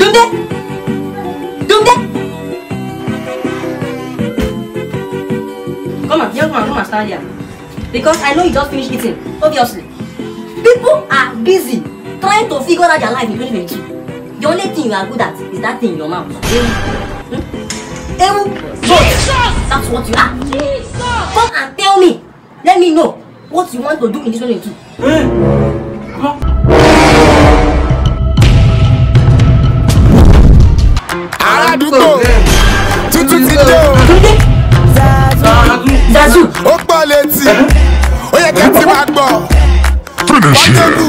Come on, young man, come and stand here. Because I know you just finished eating, obviously. People are busy trying to figure out their life in 2022. The only thing you are good at is that thing in your mouth. That's what you are. Come and tell me. Let me know what you want to do in this 2022. Zazu. Ó pọ̀ létí. Ó yẹ kẹ́ ti máa gbọ́. Finish him.